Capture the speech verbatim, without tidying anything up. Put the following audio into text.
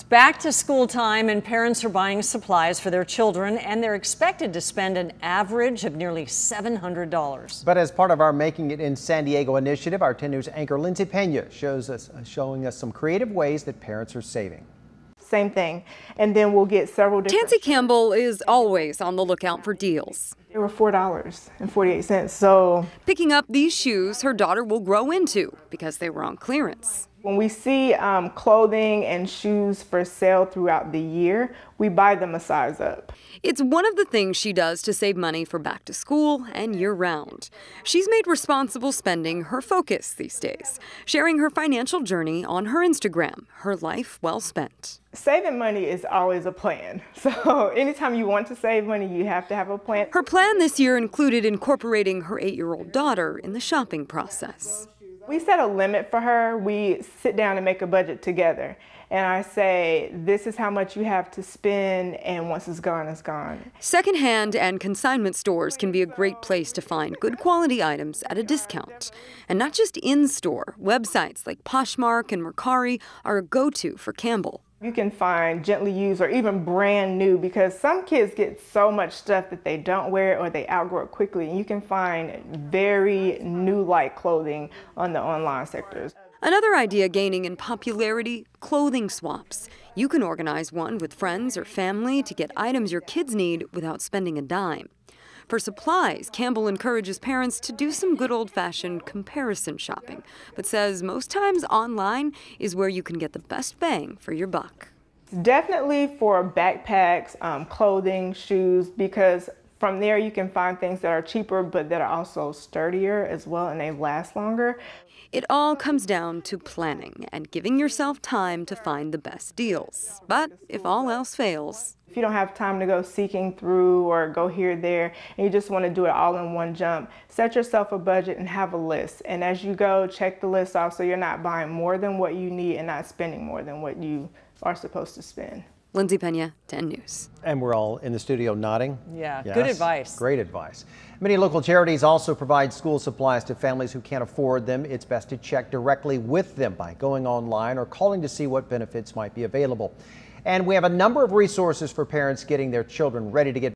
Back to school time, and parents are buying supplies for their children, and they're expected to spend an average of nearly seven hundred dollars. But as part of our Making It in San Diego initiative, our ten news anchor Lindsay Pena shows us, showing us some creative ways that parents are saving. Same thing. And then we'll get several different... Tansy Campbell is always on the lookout for deals. They were four dollars and forty-eight cents, so... Picking up these shoes her daughter will grow into because they were on clearance. When we see um, clothing and shoes for sale throughout the year, we buy them a size up. It's one of the things she does to save money for back to school and year-round. She's made responsible spending her focus these days, sharing her financial journey on her Instagram, Her Life Well Spent. Saving money is always a plan. So anytime you want to save money, you have to have a plan. Her plan this year included incorporating her eight-year-old daughter in the shopping process. We set a limit for her. We sit down and make a budget together. And I say, this is how much you have to spend, and once it's gone, it's gone. Secondhand and consignment stores can be a great place to find good quality items at a discount. And not just in-store. Websites like Poshmark and Mercari are a go-to for Campbell. You can find gently used or even brand new, because some kids get so much stuff that they don't wear it or they outgrow it quickly. And you can find very new-like clothing on the online sectors. Another idea gaining in popularity, clothing swaps. You can organize one with friends or family to get items your kids need without spending a dime. For supplies, Campbell encourages parents to do some good old-fashioned comparison shopping, but says most times online is where you can get the best bang for your buck. Definitely for backpacks, um, clothing, shoes, because from there you can find things that are cheaper but that are also sturdier as well, and they last longer. It all comes down to planning and giving yourself time to find the best deals. But if all else fails, if you don't have time to go seeking through or go here, there, and you just want to do it all in one jump, set yourself a budget and have a list. And as you go, check the list off so you're not buying more than what you need and not spending more than what you are supposed to spend. Lindsay Pena, ten news. And we're all in the studio nodding. Yeah, yes. Good advice. Great advice. Many local charities also provide school supplies to families who can't afford them. It's best to check directly with them by going online or calling to see what benefits might be available. And we have a number of resources for parents getting their children ready to get